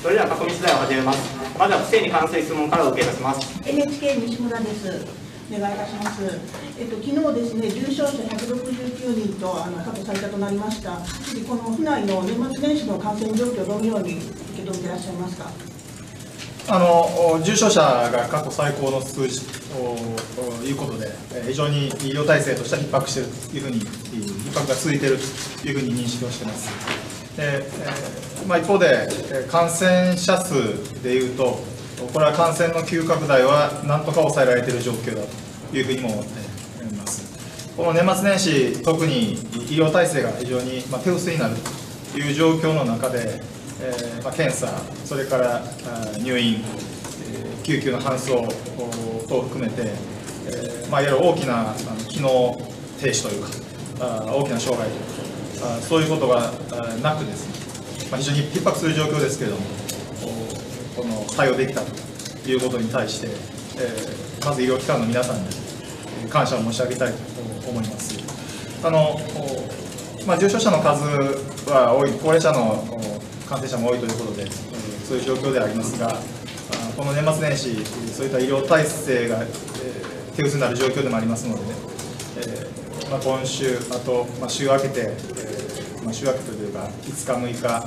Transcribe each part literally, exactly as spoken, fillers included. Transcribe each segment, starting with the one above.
それでは囲み取材を始めます。まずは不正に関する質問からお受けいたします。 エヌエイチケー 西村です。お願いいたします。えっと、昨日ですね、重症者ひゃくろくじゅうきゅうにんとあの過去最多となりました。この府内の年末年始の感染状況、どのように受け止めていらっしゃいますか。 あの重症者が過去最高の数字ということで、非常に医療体制としては逼迫しているというふうに、逼迫が続いているというふうに認識をしています。でえーまあ、一方で、感染者数でいうと、これは感染の急拡大はなんとか抑えられている状況だというふうにも思っています。この年末年始、特に医療体制が非常に手薄になるという状況の中で、えーまあ、検査、それから入院、えー、救急の搬送等を含めて、えーまあ、いわゆる大きなあの機能停止というか、あ大きな障害というか、あそういうことがなくですね、まあ、非常に逼迫する状況ですけれども、この対応できたということに対して、えー、まず医療機関の皆さんに感謝を申し上げたいと思います。あのまあ、重症者の数は多い、高齢者の感染者も多いということで、そういう状況でありますが、この年末年始、そういった医療体制が手薄になる状況でもありますので、ねえーまあ、今週、あと、まあ、週明けて、えーまあ、週明けてというか、いつか、むいか、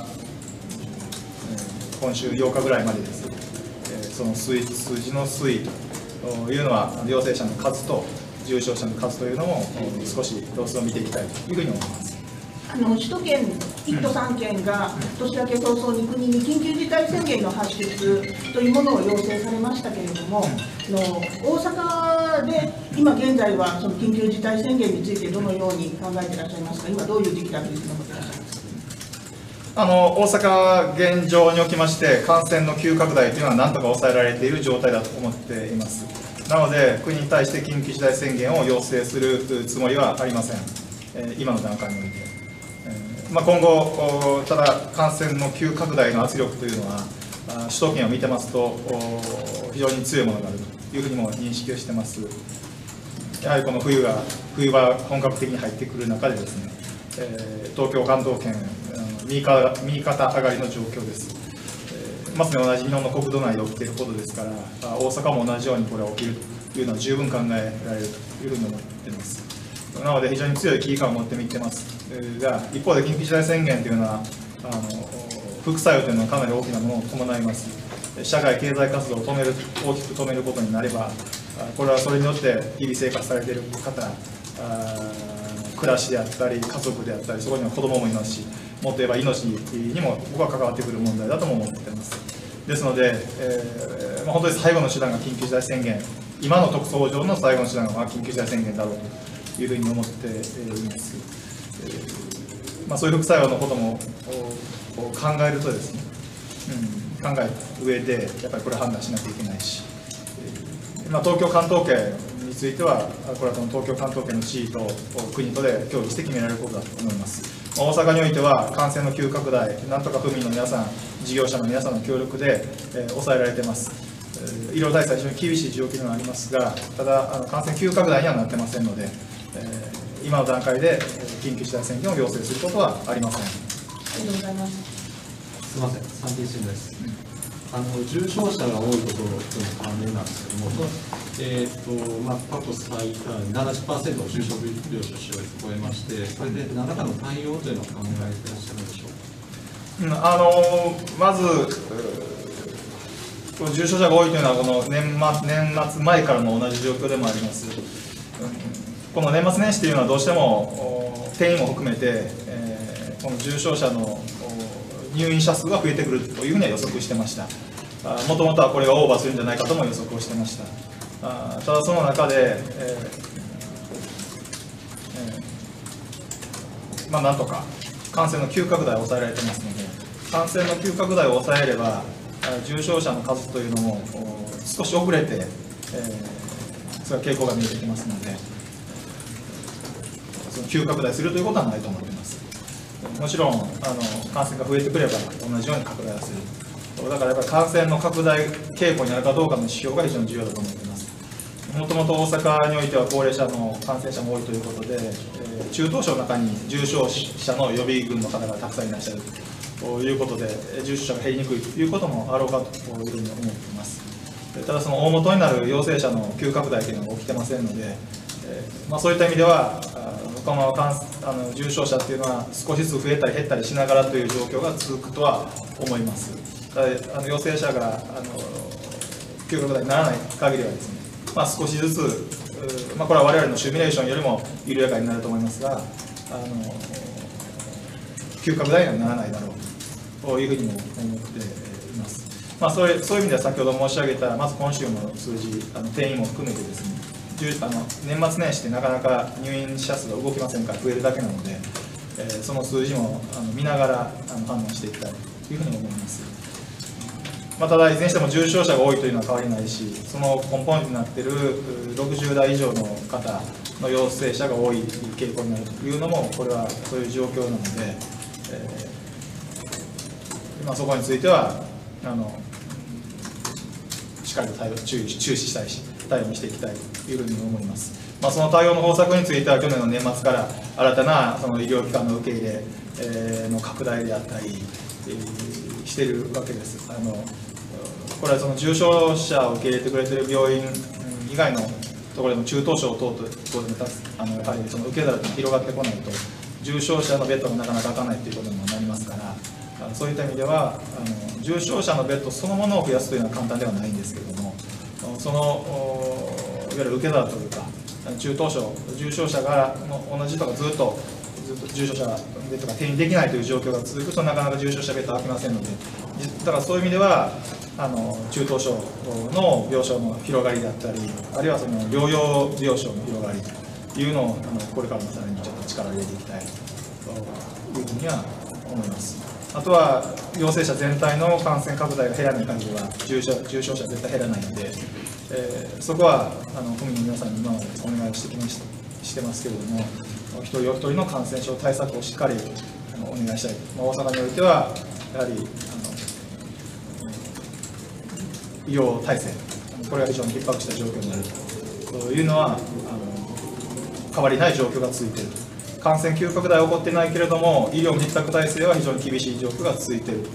今週ようかぐらいまでです、えー、その数数字の推移というのは、陽性者の数と重症者の数というのも、少し様子を見ていきたいというふうに思います。 あの首都圏いっ都さんけんが年明け早々に国に緊急事態宣言の発出というものを要請されましたけれども、の大阪で今現在はその緊急事態宣言についてどのように考えていらっしゃいますか。今どういう時期だというふうに思っていらっしゃいますか。 あの大阪現状におきまして感染の急拡大というのはなんとか抑えられている状態だと思っています。なので国に対して緊急事態宣言を要請するつもりはありません、えー、今の段階において。まあ、今後、ただ感染の急拡大の圧力というのは、首都圏を見てますと、非常に強いものがあるというふうにも認識をしています。やはりこの冬が、冬場本格的に入ってくる中でですね、東京、関東圏、右肩右肩上がりの状況です。まさに同じ日本の国土内で起きていることですから、大阪も同じようにこれが起きるというのは十分考えられるというふうに思っています。なので、非常に強い危機感を持って見てますが、一方で緊急事態宣言というのは、あの副作用というのはかなり大きなものを伴います。社会経済活動を止める、大きく止めることになれば、これはそれによって日々生活されている方、暮らしであったり、家族であったり、そこには子どももいますし、もっと言えば命にも僕は関わってくる問題だとも思っています。ですので、えーまあ、本当に最後の手段が緊急事態宣言、今の特措上の最後の手段が緊急事態宣言だろうというふうに思っています。まあ、そういう副作用のことも考えるとですね、うん、考えた上でやっぱりこれ判断しなきゃいけないし、まあ、東京、関東圏についてはこれはこの東京、関東圏の知事と国とで協議して決められることだと思います。まあ、大阪においては感染の急拡大、なんとか府民の皆さん、事業者の皆さんの協力で、えー、抑えられています。医療体制は非常に厳しい状況にはありますが、ただあの感染急拡大にはなってませんので、えー今の段階で緊急事態宣言を要請することはありません。ありがとうございます。 すみません、産経新聞です。あの重症者が多いこととの関連なんですけども、えーとまあ、過去最多 ななじゅっパーセント の重症病床使用率を超えまして、これで何らかの対応というのを考えていらっしゃるんでしょうか。うん、あのまず、この重症者が多いというのは、この年末、年末前からの同じ状況でもあります。うんこの年末年始というのはどうしても転院も含めて、えー、この重症者の入院者数が増えてくるというふうには予測してました。もともとはこれがオーバーするんじゃないかとも予測をしてました。あただその中で、えーえー、まあなんとか感染の急拡大を抑えられてますので、感染の急拡大を抑えれば重症者の数というのも少し遅れて、えー、それは傾向が見えてきますので。急拡大するということはないと思っています。もちろんあの感染が増えてくれば同じように拡大はする。だからやっぱり感染の拡大傾向にあるかどうかの指標が非常に重要だと思っています。もともと大阪においては高齢者の感染者も多いということで、えー、中等症の中に重症者の予備軍の方がたくさんいらっしゃるいうことで、重症者が減りにくいということもあろうかというふうに思っています。ただ、その大元になる陽性者の急拡大というのが起きてませんので、えーまあ、そういった意味では、このまま感あの重症者というのは少しずつ増えたり減ったりしながらという状況が続くとは思います。ただあの陽性者があの急拡大にならない限りはですね、まあ、少しずつ、まあ、これは我々のシミュレーションよりも緩やかになると思いますが、あの急拡大にはならないだろうというふうにも思っています。まあ、それそういう意味では先ほど申し上げた、まず今週の数字、あの定員も含めてですね、あの年末年始ってなかなか入院者数が動きませんから増えるだけなので、えー、その数字もあの見ながらあの判断していきたいというふうに思います。まあ、ただ、いずれにしても重症者が多いというのは変わりないし、その根本になっているろくじゅう代以上の方の陽性者が多い傾向になるというのも、これはそういう状況なので、えーまあ、そこについてはあのしっかりと対応注意注視したいし、対応していきたいというふうに思います。まあ、その対応の方策については、去年の年末から新たなその医療機関の受け入れ、えー、の拡大であったり、えー、しているわけです。あのこれはその重症者を受け入れてくれている病院以外のところでも中等症等々であのやはりその受け皿が広がってこないと、重症者のベッドがなかなか開かないということにもなりますから、そういった意味ではあの重症者のベッドそのものを増やすというのは簡単ではないんですけれども、そのいわゆる受け皿というか、中等症、重症者が同じとかずっとずっと重症者ベッドが転院できないという状況が続くと、なかなか重症者ベッドが開きませんので、だからそういう意味ではあの中等症の病床の広がりだったり、あるいはその療養病床の広がりというのをあのこれからもさらにちょっと力を入れていきたいというふうには思います。あとは陽性者全体の感染拡大が減らない限りは重症重症者は絶対減らないので、えー、そこはあの府民の皆さんに今までお願いをしてきまししてますけれども、一人お一人の感染症対策をしっかりあのお願いしたい。まあ、大阪においてはやはりあの医療体制、これが非常に逼迫した状況になるというのはあの変わりない状況が続いている。感染急拡大は起こっていないけれども、医療逼迫体制は非常に厳しい状況が続いている。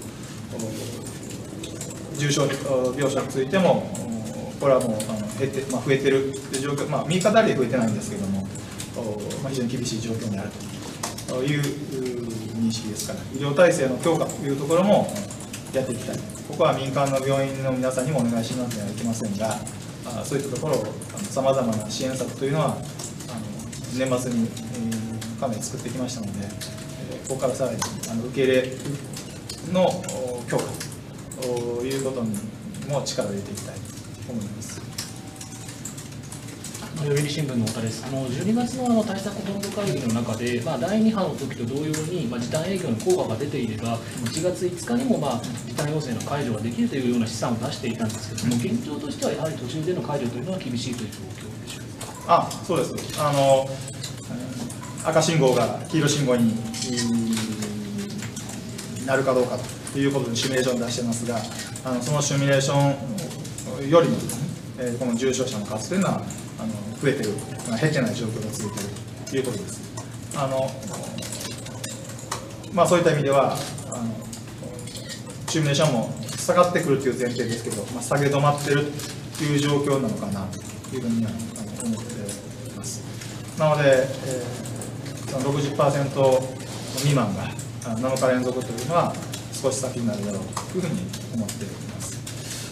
重症病床についても、これはもうあの減って、まあ、増えている状況、まあ、右肩で増えてないんですけれども、まあ、非常に厳しい状況にあるという認識ですから、医療体制の強化というところもやっていきたい。ここは民間の病院の皆さんにもお願いしなければいけませんが、そういったところをさまざまな支援策というのはあの年末に、えーかなり作ってきましたので、ここからさらにあの受け入れの強化ということにも力を入れていきたいと思います。 読売新聞の太田です。あのじゅうにがつのあの対策本部会議の中で、まあ、だいに波の時と同様に、まあ、時短営業の効果が出ていれば、いちがついつかにも、まあ、時短要請の解除ができるというような試算を出していたんですけれども、現状としてはやはり途中での解除というのは厳しいという状況でしょうか。 あ、そうです。あの赤信号が黄色信号になるかどうかということでシミュレーションを出してますが、あのそのシミュレーションよりもですね、えー、この重症者の数というのはあの増えている、まあ、減ってない状況が続いているということです。あのまあ、そういった意味ではあのシミュレーションも下がってくるという前提ですけど、まあ、下げ止まっているという状況なのかなというふうには思っています。なので、えーろくじゅっパーセント 未満がなのか連続というのは少し先になるだろうというふうに思っています。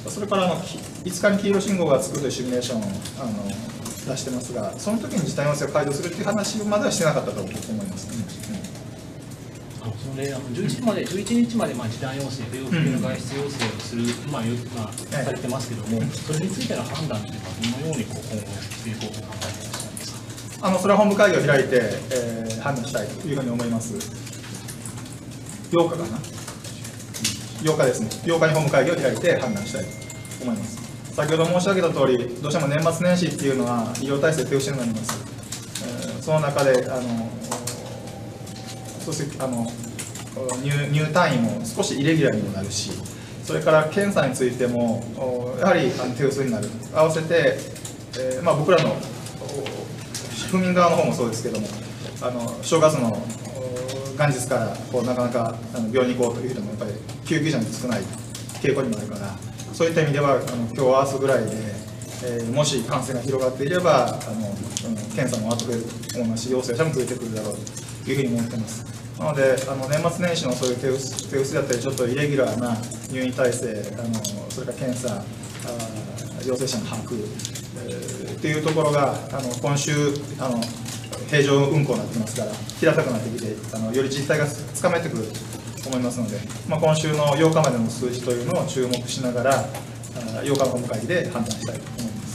それからあのいつかに黄色信号がつくというシミュレーションをあの出してますが、その時に時短要請を解除するという話まではしてなかったと思いますね。 あのそれあのじゅういちにちまでじゅういちにちまでまあ時短要請で大きな外出要請をする、まあまあ、されてますけども、それについての判断というのはどのようにこう今後していこうと考えていらっしゃるんですか。 あのそれは本部会議を開いて、えー、判断したいというふうに思います。ようかかな、ようかですね、ようかに本部会議を開いて判断したいと思います。先ほど申し上げた通り、どうしても年末年始っていうのは医療体制手薄になります。えー、その中であのそしてあの 入, 入退院も少しイレギュラーにもなるし、それから検査についてもやはりあの手薄になる。合わせて、えーまあ、僕らの府民側の方もそうですけども、あの正月の元日からこうなかなかあの病院に行こうという人もやっぱり救急車に少ない傾向にもあるから、そういった意味ではあの今日明日ぐらいで、えー、もし感染が広がっていればあの、うん、検査も後でと思いますし、陽性者も増えてくるだろうというふうに思っています。なので、あの年末年始のそういう手薄、手薄だったり、ちょっとイレギュラーな入院体制、あのそれから検査、あ陽性者の把握、えー、っていうところが、あの今週あの、平常運行になってますから、平たくなってきて、あのより実態がつかめてくると思いますので、まあ、今週のようかまでの数字というのを注目しながら、ようかの本会議で判断したいと思います。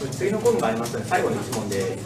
次の項目がありますので、最後のいち問で。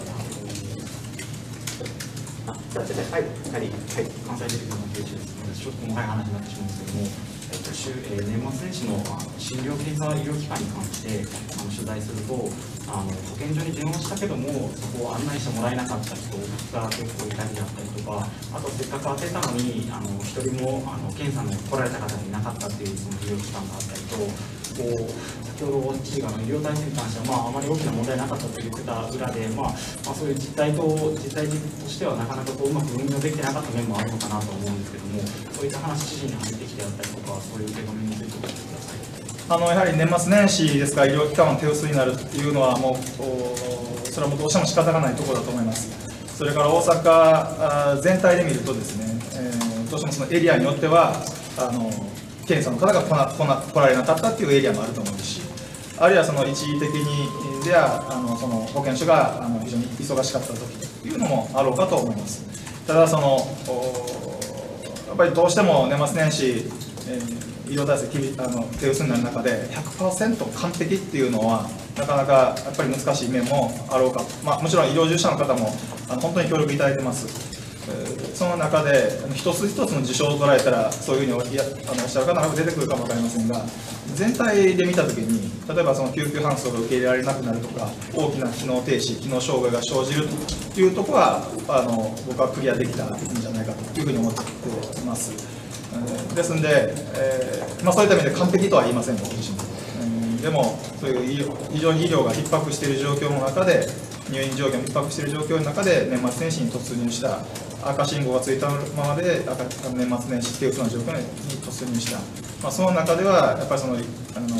あ、じゃあ、最後、はい、はい、 関西テレビのページですので、ちょっと細かい話になってしまうんですけども、えっと週えー、年末年始の診療検査医療機関に関してあの取材すると、あの保健所に電話したけども、そこを案内してもらえなかった人が結構いたりだったりとか、あとせっかく当てたのに、あの一人もあの検査に来られた方がいなかったっていうその医療機関があったりと、こう先ほど知事が医療体制に関しては、まあ、あまり大きな問題なかったと言ってた裏で、まあまあ、そういう実態と実態としてはなかなかこううまく運用できてなかった面もあるのかなと思うんですけども、そういった話、知事に入ってきてあったりとか、そういう受け止めについて教えてください。 あのやはり年末年始ですから、医療機関の手薄になるというのは、もうそれはもうどうしても仕方がないところだと思います。それから大阪全体で見るとですね、えー、どうしてもそのエリアによっては、あの検査の方が来な来な来られなかったというエリアもあると思うし、あるいはその一時的にではあのその保健所があの非常に忙しかった時というのもあろうかと思います。ただそのやっぱりどうしても年末年始、えー医療体制あの手薄になる中で ひゃくパーセント 完璧っていうのはなかなかやっぱり難しい面もあろうかと、まあ、もちろん医療従事者の方もあの本当に協力いただいてます。その中で一つ一つの事象を捉えたらそういうふうにあのおっしゃる方が出てくるかも分かりませんが、全体で見たときに例えばその救急搬送が受け入れられなくなるとか、大きな機能停止機能障害が生じるというところはあの僕はクリアできたんじゃないかというふうに思っています。ですので、えーまあ、そういった意味で完璧とは言いません、僕自身も。うんでも、そういう非常に医療が逼迫している状況の中で、入院状況が逼迫している状況の中で、年末年始に突入した、赤信号がついたままで、赤年末年始、手薄な状況に突入した、まあ、その中では、やっぱりその、あの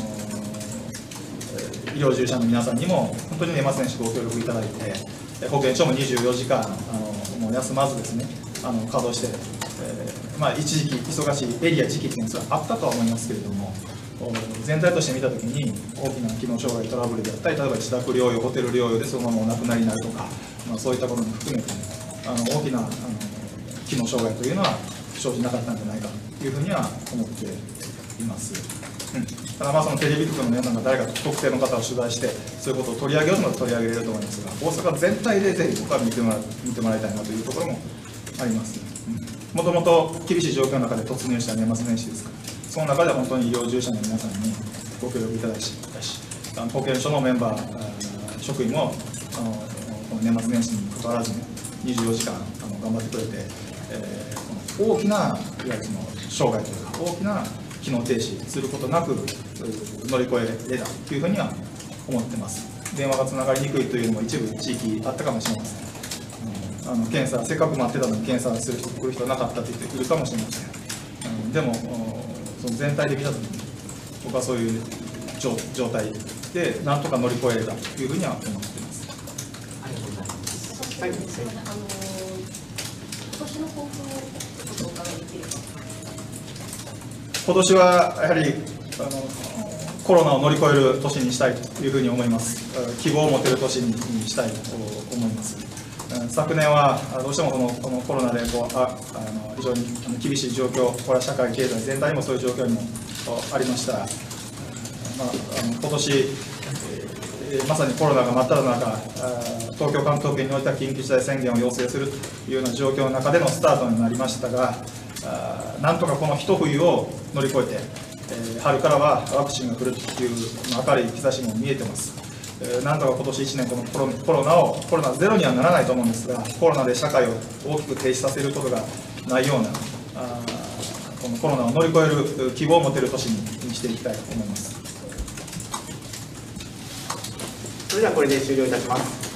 医療従事者の皆さんにも、本当に年末年始ご協力いただいて、保健所もにじゅうよじかん、あのもう休まずですね、あの稼働して、えーまあ、一時期忙しいエリア時期というのはあったとは思いますけれども、全体として見たときに大きな機能障害トラブルであったり、例えば自宅療養、ホテル療養でそのままお亡くなりになるとか、まあ、そういったことも含めて、あの大きなあの機能障害というのは生じなかったんじゃないかというふうには思っています。うん、ただまあそのテレビ局の皆さんが誰か特定の方を取材してそういうことを取り上げようと取り上げれると思いますが、大阪全体でぜひ僕は見てもら見てもらいたいなというところもあります。もともと厳しい状況の中で突入した年末年始ですから、その中で本当に医療従事者の皆さんにご協力いただきし、あの保健所のメンバー、職員もあのこの年末年始にかかわらずにじゅうよじかんあの頑張ってくれて、えー、この大きないわゆるその障害というか大きな機能停止することなく乗り越えれたというふうには思ってます。電話がつながりにくいというのも一部地域あったかもしれません。あの検査せっかく待ってたのに検査する人来る人なかったって言ってくるかもしれません。うん、でもその全体で見たときに僕はそういう状態でなんとか乗り越えれたというふうには思っています。 ありがとうございます。 はい、すみません。あの今年の抱負をちょっとお伺いできれば。 今年はやはりあのコロナを乗り越える年にしたいというふうに思います。希望を持てる年にしたいと思います。昨年はどうしてもこのこのコロナでこうああの非常に厳しい状況、これは社会経済全体もそういう状況にもありました。まあ、あの今年、えー、まさにコロナが真っ只中、東京関東圏においては緊急事態宣言を要請するというような状況の中でのスタートになりましたが、あなんとかこの一冬を乗り越えて、えー、春からはワクチンが来るという明るい兆しも見えてます。なんとか今年いちねんこのコロ、コロナをコロナゼロにはならないと思うんですが、コロナで社会を大きく停止させることがないようなあこのコロナを乗り越える希望を持てる年にしていきたいと思います。 それではこれで終了いたします。